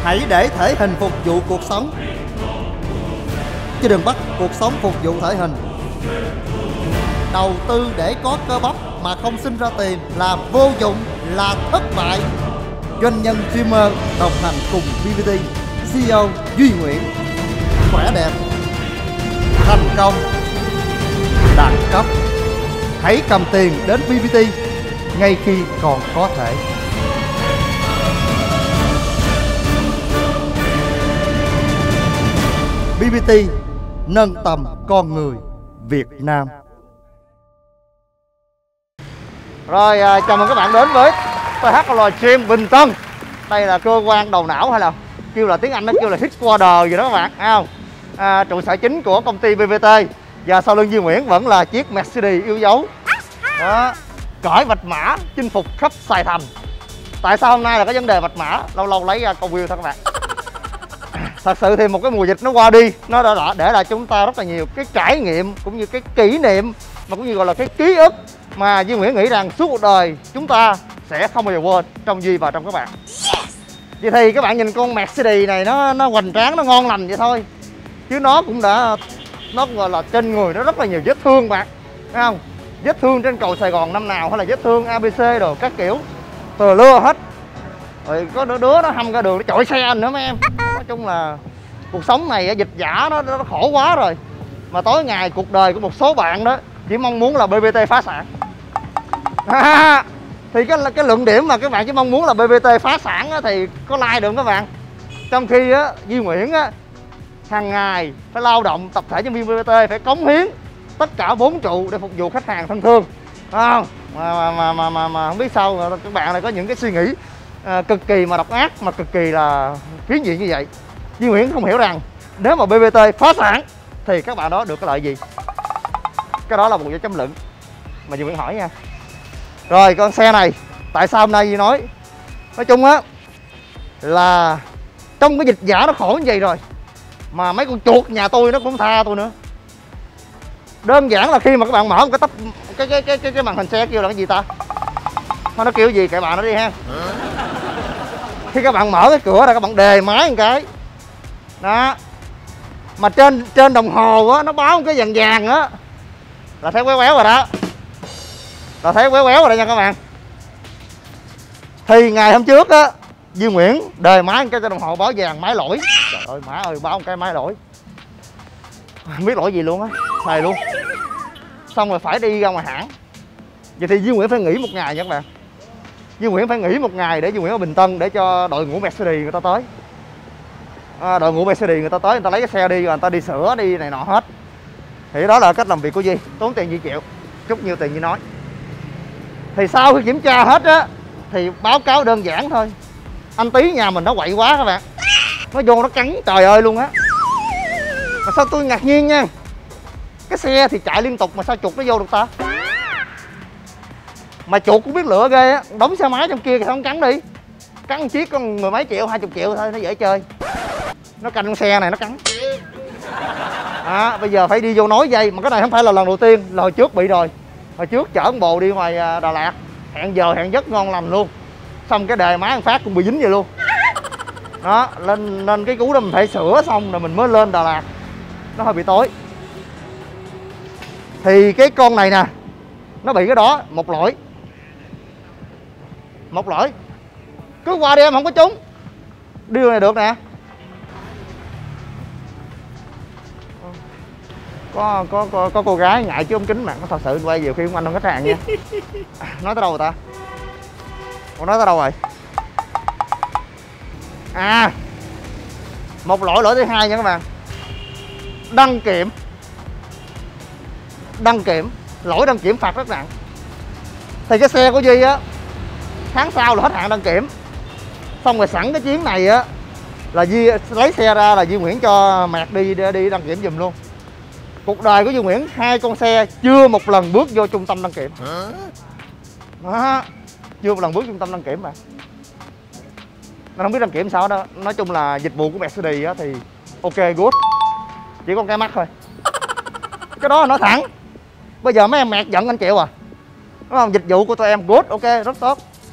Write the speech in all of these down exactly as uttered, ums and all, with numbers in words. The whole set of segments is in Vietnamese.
Hãy để thể hình phục vụ cuộc sống, chứ đừng bắt cuộc sống phục vụ thể hình. Đầu tư để có cơ bắp mà không sinh ra tiền là vô dụng, là thất bại. Doanh nhân streamer đồng hành cùng vê vê tê, xê e ô Duy Nguyễn. Khỏe đẹp, thành công, đẳng cấp. Hãy cầm tiền đến vê vê tê ngay khi còn có thể. vê vê tê nâng tầm con người Việt Nam. Rồi, à, chào mừng các bạn đến với tê hát lờ Stream Bình Tân. Đây là cơ quan đầu não, hay là kêu là tiếng Anh nó kêu là headquarter gì đó các bạn, thấy không? À, trụ sở chính của công ty vê vê tê. Và sau lưng Duy Nguyễn vẫn là chiếc Mercedes yêu dấu. Đó, cõi vạch mã chinh phục khắp Sài Thành. Tại sao hôm nay là cái vấn đề vạch mã? Lâu lâu lấy ra câu view thôi các bạn. Thật sự thì một cái mùa dịch nó qua đi, nó đã để lại chúng ta rất là nhiều cái trải nghiệm cũng như cái kỷ niệm, mà cũng như gọi là cái ký ức mà Duy Nguyễn nghĩ rằng suốt cuộc đời chúng ta sẽ không bao giờ quên trong Duy và trong các bạn. Vậy thì các bạn nhìn con Mercedes này nó nó hoành tráng, nó ngon lành vậy thôi, chứ nó cũng đã nó gọi là trên người nó rất là nhiều vết thương bạn, thấy không? Vết thương trên cầu Sài Gòn năm nào, hay là vết thương a bê xê đồ các kiểu tờ lưa hết. Rồi có đứa, đứa nó hâm ra đường nó chọi xe anh nữa mấy em. Nói chung là cuộc sống này dịch giả nó, nó khổ quá rồi. Mà tối ngày cuộc đời của một số bạn đó chỉ mong muốn là bê vê tê phá sản. À, thì cái cái luận điểm mà các bạn chỉ mong muốn là bê vê tê phá sản á, thì có like được các bạn. Trong khi á, Duy Nguyễn á, hàng ngày phải lao động, tập thể nhân viên bê vê tê phải cống hiến tất cả bốn trụ để phục vụ khách hàng thân thương, không? Mà mà mà mà, mà không biết sao các bạn này có những cái suy nghĩ à, cực kỳ mà độc ác, mà cực kỳ là phiến diện như vậy. Duy Nguyễn không hiểu rằng nếu mà bê vê tê phá sản thì các bạn đó được cái lợi gì. Cái đó là một dấu chấm luận mà Duy Nguyễn hỏi nha. Rồi con xe này tại sao hôm nay Duy nói, nói chung á là trong cái dịch giả nó khổ như vậy rồi mà mấy con chuột nhà tôi nó cũng tha tôi nữa. Đơn giản là khi mà các bạn mở một cái tắp cái cái cái cái, cái màn hình xe kêu là cái gì ta, nó kêu gì kệ bạn nó đi ha. Khi các bạn mở cái cửa ra, các bạn đề máy một cái đó, mà trên trên đồng hồ á nó báo một cái vàng vàng á là thấy quéo quéo rồi đó, là thấy quéo quéo rồi đó nha các bạn. Thì ngày hôm trước á Duy Nguyễn đề máy một cái trên đồng hồ báo vàng, máy lỗi. Trời ơi má ơi, báo một cái máy lỗi, không biết lỗi gì luôn á, xài luôn. Xong rồi phải đi ra ngoài hãng. Vậy thì Duy Nguyễn phải nghỉ một ngày nha các bạn. Duy Nguyễn phải nghỉ một ngày để Duy Nguyễn ở Bình Tân để cho đội ngũ Mercedes người ta tới. À, đội ngũ Mercedes người ta tới, người ta lấy cái xe đi rồi người ta đi sửa đi này nọ hết. Thì đó là cách làm việc của Duy, tốn tiền Duy chịu, chút nhiêu tiền Duy nói. Thì sau khi kiểm tra hết á thì báo cáo đơn giản thôi. Anh Tí nhà mình nó quậy quá các bạn, nó vô nó cắn trời ơi luôn á. Mà sao tôi ngạc nhiên nha, cái xe thì chạy liên tục mà sao chuột nó vô được ta? Mà chuột cũng biết lựa ghê á, đóng xe máy trong kia thì không cắn đi. Cắn chiếc con mười mấy triệu, hai chục triệu thôi, nó dễ chơi. Nó canh con xe này nó cắn. À, bây giờ phải đi vô nối dây, mà cái này không phải là lần đầu tiên, là hồi trước bị rồi. Hồi trước chở con bồ đi ngoài Đà Lạt, hẹn giờ hẹn giấc ngon lành luôn. Xong cái đề máy một phát cũng bị dính vậy luôn. Đó, lên lên cái cú đó mình phải sửa xong rồi mình mới lên Đà Lạt. Nó hơi bị tối. Thì cái con này nè, nó bị cái đó, một lỗi. Một lỗi. Cứ qua đi em không có trúng. Điều này được nè. Có có có, có cô gái ngại chứ ống kính mà, nó thật sự quay nhiều khi không anh không khách hàng nha. Nói tới đâu rồi ta? Ủa nói tới đâu rồi? À, một lỗi lỗi thứ hai nha các bạn. Đăng kiểm. Đăng kiểm, lỗi đăng kiểm phạt rất nặng. Thì cái xe của Duy á, tháng sau là hết hạn đăng kiểm. Xong rồi sẵn cái chuyến này á là Duy lấy xe ra là Duy Nguyễn cho Mạc đi đi đăng kiểm giùm luôn. Cuộc đời của Duy Nguyễn hai con xe chưa một lần bước vô trung tâm đăng kiểm. Đó, chưa một lần bước trung tâm đăng kiểm mà. Nó không biết đăng kiểm sao đó. Nói chung là dịch vụ của Mercedes á thì ok good, chỉ có cái mắt thôi. Cái đó nói thẳng. Bây giờ mấy em Mạc giận anh chịu à, đúng không? Dịch vụ của tụi em good, ok, rất tốt.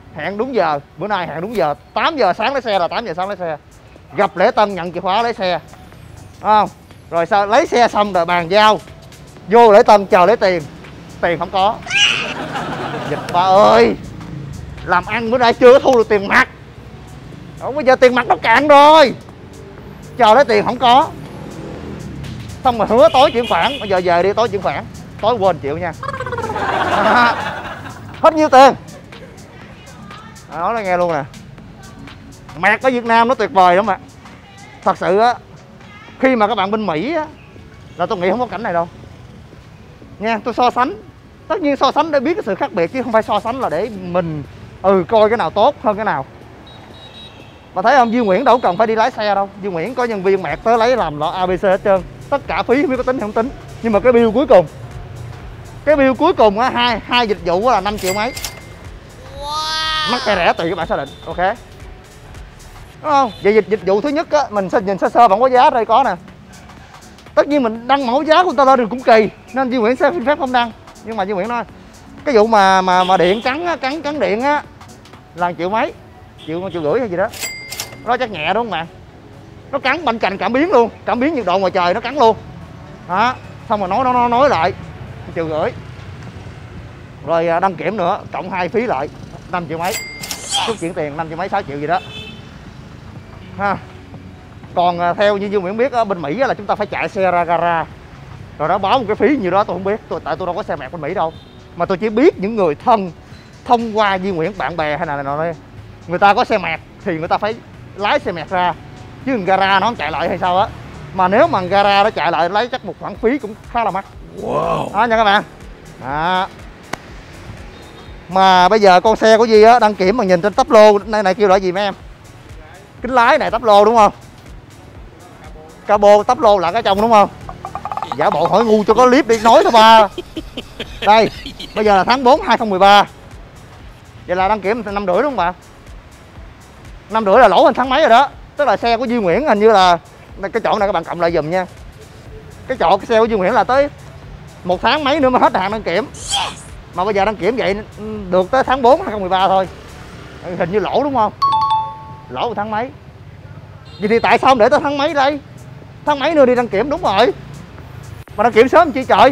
hẹn đúng giờ, bữa nay hẹn đúng giờ, tám giờ sáng lấy xe là tám giờ sáng lấy xe. Gặp lễ tân nhận chìa khóa lấy xe. Đúng không? Rồi sao lấy xe xong rồi bàn giao. Vô lễ tân chờ lấy tiền. Tiền không có. Dịch ba ơi. Làm ăn bữa nay chưa thu được tiền mặt. Không, bây giờ tiền mặt nó cạn rồi. Chờ lấy tiền không có. Xong rồi hứa tối chuyển khoản. Bây giờ về đi tối chuyển khoản. Tối quên chịu nha. À, hết nhiêu tiền. À, nói là nghe luôn nè. Mẹt ở Việt Nam nó tuyệt vời lắm ạ. Thật sự á, khi mà các bạn bên Mỹ á, là tôi nghĩ không có cảnh này đâu nha. Tôi so sánh, tất nhiên so sánh để biết cái sự khác biệt chứ không phải so sánh là để mình ừ coi cái nào tốt hơn cái nào. Mà thấy không, Duy Nguyễn đâu cần phải đi lái xe đâu. Duy Nguyễn có nhân viên Mẹt tới lấy làm lo a bê xê hết trơn. Tất cả phí không biết có tính hay không tính. Nhưng mà cái bill cuối cùng, cái bill cuối cùng á, hai hai dịch vụ là năm triệu mấy. Wow. Mắc hay rẻ tùy các bạn xác định. Ok, đúng không? Vậy dịch dịch vụ thứ nhất á, mình sẽ nhìn sơ sơ bản có giá đây có nè. Tất nhiên mình đăng mẫu giá của người ta lên thì cũng kỳ, nên Duy Nguyễn sẽ xin phép không đăng. Nhưng mà Duy Nguyễn nói cái vụ mà mà mà điện cắn á, cắn cắn điện á là triệu mấy, triệu triệu rưỡi hay gì đó. Nó chắc nhẹ đúng không bạn? Nó cắn banh cành cảm biến luôn, cảm biến nhiệt độ ngoài trời nó cắn luôn. Đó, xong rồi nói nó nói, nói lại triệu rưỡi. Rồi đăng kiểm nữa, cộng hai phí lại năm triệu mấy. Chút chuyển tiền năm triệu mấy sáu triệu gì đó. Ha. Còn theo như Duy Nguyễn biết ở bên Mỹ là chúng ta phải chạy xe ra gara rồi đó báo một cái phí như đó tôi không biết, tôi tại tôi đâu có xe Mẹt bên Mỹ đâu, mà tôi chỉ biết những người thân thông qua Duy Nguyễn, bạn bè hay là nào đây người ta có xe Mẹt thì người ta phải lái xe Mẹt ra, chứ gara nó không chạy lại hay sao á. Mà nếu mà gara nó chạy lại lấy chắc một khoản phí cũng khá là mắc. Wow. Đó nha các bạn. Đó. Mà bây giờ con xe của Duy á đăng kiểm mà nhìn trên tắp lô này này kêu là gì mấy em? Kính lái này tắp lô đúng không? Cabo tắp lô là cái trong đúng không? Giả bộ hỏi ngu cho có clip đi nói thôi ba. Đây, bây giờ là tháng bốn hai không một ba. Vậy là đăng kiểm năm rưỡi đúng không bạn? Năm rưỡi là lỗ hơn tháng mấy rồi đó. Tức là xe của Duy Nguyễn hình như là cái chỗ này các bạn cộng lại dùm nha. Cái chỗ cái xe của Duy Nguyễn là tới một tháng mấy nữa mới hết hạn đăng kiểm. Mà bây giờ đăng kiểm vậy được tới tháng bốn hai không một ba thôi. Hình như lỗ đúng không? Lỗ một tháng mấy. Vậy thì tại sao để tới tháng mấy đây? Tháng mấy nữa đi đăng kiểm đúng rồi. Mà đăng kiểm sớm chi trời.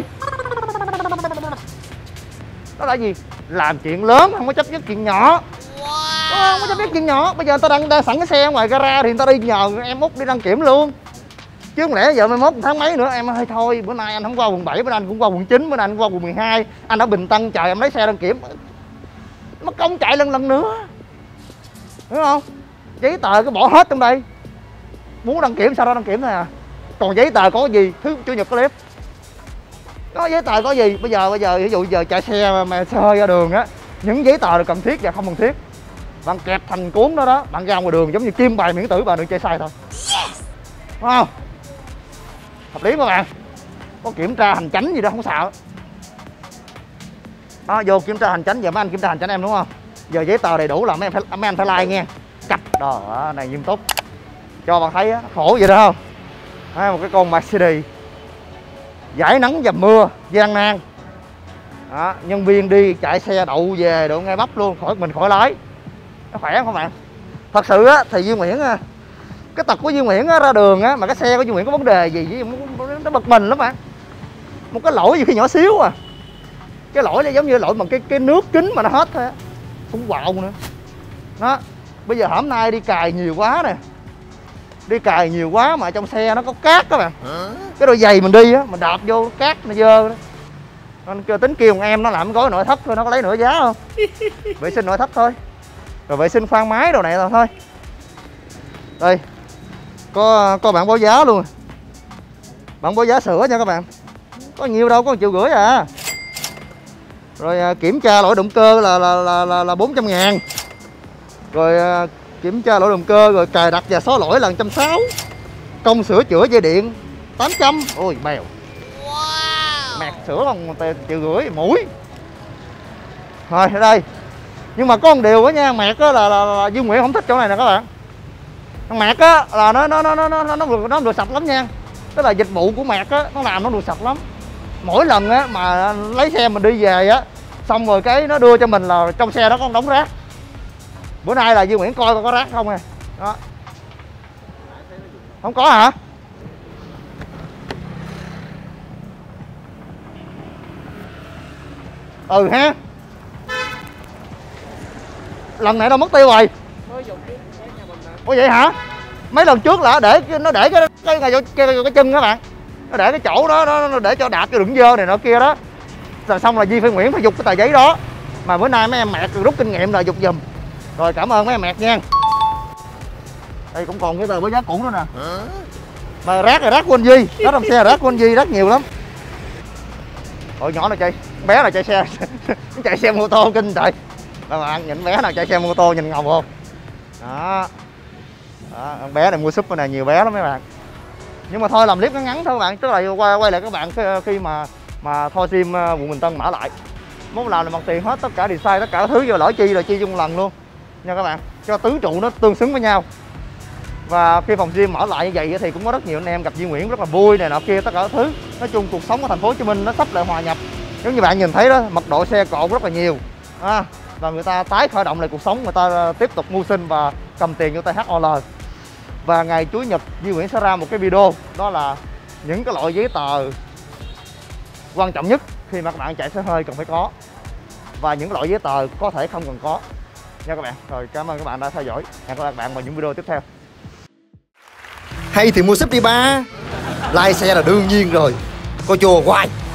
Đó là gì? Làm chuyện lớn không có chấp nhất chuyện nhỏ. Wow. Không có chấp nhất chuyện nhỏ. Bây giờ người ta đang, đang sẵn cái xe ngoài gara thì người ta đi nhờ em Út đi đăng kiểm luôn. Chứ không lẽ giờ mai mốt một tháng mấy nữa em ơi thôi bữa nay anh không qua quận bảy, bữa nay anh cũng qua quận chín, bữa nay anh qua quận mười hai, anh ở Bình Tân trời em lấy xe đăng kiểm. Mất công chạy lần lần nữa. Đúng không? Giấy tờ cứ bỏ hết trong đây. Muốn đăng kiểm sao đó đăng kiểm thôi à. Còn giấy tờ có gì? Thứ chủ nhật clip. Có giấy tờ có gì? Bây giờ bây giờ ví dụ giờ chạy xe mà, mà xe hơi ra đường á, những giấy tờ là cần thiết và không cần thiết. Bạn kẹp thành cuốn đó đó, bạn ra ngoài đường giống như kim bài miễn tử bạn đừng chạy sai thôi. Đúng không? Hợp lý các bạn. Có kiểm tra hành chánh gì đó không sợ. Đó, vô kiểm tra hành chánh giờ mấy anh kiểm tra hành chánh em đúng không? Giờ giấy tờ đầy đủ là mấy em phải mấy anh phải like nghe. Cặp đó này nghiêm túc. Cho bạn thấy á, khổ vậy đó không? À, một cái con Mercedes giải nắng dầm mưa gian nan. Đó, nhân viên đi chạy xe đậu về đậu ngay bắp luôn, khỏi mình khỏi lái. Nó khỏe không bạn? Thật sự á thì Duy Nguyễn á, cái tật của Duy Nguyễn á, ra đường á mà cái xe của Duy Nguyễn có vấn đề gì nó bực mình lắm bạn. Một cái lỗi gì khi nhỏ xíu à. Cái lỗi này giống như lỗi bằng cái cái nước kính mà nó hết thôi á. Cũng quạo nữa. Đó, bây giờ hôm nay đi cài nhiều quá nè. Đi cài nhiều quá mà trong xe nó có cát các bạn. Cái đôi giày mình đi á, mình đạp vô cát nó dơ đó. Nên kêu tính kêu một em nó làm gói nội thất thôi, nó có lấy nửa giá không? Vệ sinh nội thất thôi. Rồi vệ sinh khoang máy đồ này là thôi. Đây. Có có bản báo giá luôn. Bản báo giá sửa nha các bạn. Có nhiều đâu, có một triệu rưỡi à. Rồi à, kiểm tra lỗi động cơ là là là là, là bốn trăm ngàn. Rồi à, kiểm tra lỗi động cơ rồi cài đặt và xóa lỗi là một trăm sáu mươi. Công sửa chữa dây điện tám trăm. Ôi bèo. Wow. Mẹt sửa bằng một triệu rưỡi mũi. Rồi ở đây. Nhưng mà có một điều đó nha, Mẹt á là, là, là Duy Nguyễn không thích chỗ này nè các bạn. Thằng Mẹt á là nó nó nó nó nó nó được nó được sạch lắm nha. Tức là dịch vụ của Mẹt á nó làm nó được sạch lắm. Mỗi lần á mà lấy xe mình đi về á, xong rồi cái nó đưa cho mình là trong xe đó có một đống rác. Bữa nay là Duy Nguyễn coi coi có rác không nè. Đó. Không có hả? Ừ ha. Lần này đâu mất tiêu rồi. Ủa vậy hả? Mấy lần trước là để nó để cái cái cái, cái, cái, cái chân các bạn. Nó để cái chỗ đó nó để cho đạp cho đựng dơ này nọ kia đó. Rồi xong là Duy phải Nguyễn phải dục cái tờ giấy đó. Mà bữa nay mấy em mẹt rút kinh nghiệm là dục giùm. Rồi cảm ơn mấy em mẹt nha. Đây cũng còn cái tờ với giá cũ nữa nè. Mà rác là rác của anh Duy. Rác trong xe là rác của anh Duy rất nhiều lắm. Ôi nhỏ này chạy, bé nào chạy xe chạy xe mô tô kinh trời. Các bạn nhìn bé nào chạy xe mô tô nhìn ngầu không? Đó. Đó, bé này mua súp này nhiều bé lắm mấy bạn. Nhưng mà thôi làm clip ngắn ngắn thôi các bạn, tức là quay quay lại các bạn khi mà mà Thor Sim quận Bình Tân mở lại. Muốn làm là bằng tiền hết, tất cả design tất cả thứ vô lỡ chi rồi chi chung lần luôn nha các bạn, cho tứ trụ nó tương xứng với nhau. Và khi phòng gym mở lại như vậy thì cũng có rất nhiều anh em gặp Duy Nguyễn rất là vui này nọ kia tất cả các thứ. Nói chung cuộc sống ở thành phố Hồ Chí Minh nó sắp lại hòa nhập, giống như bạn nhìn thấy đó, mật độ xe cộ rất là nhiều à, và người ta tái khởi động lại cuộc sống, người ta tiếp tục mưu sinh và cầm tiền vô tay hát o lờ. Và ngày Chủ nhật Duy Nguyễn sẽ ra một cái video, đó là những cái loại giấy tờ quan trọng nhất khi mà các bạn chạy xe hơi cần phải có, và những loại giấy tờ có thể không cần có nha các bạn. Rồi cảm ơn các bạn đã theo dõi, hẹn gặp lại các bạn vào những video tiếp theo. Hay thì mua súp đi ba. Lai xe là đương nhiên rồi. Coi chùa hoài.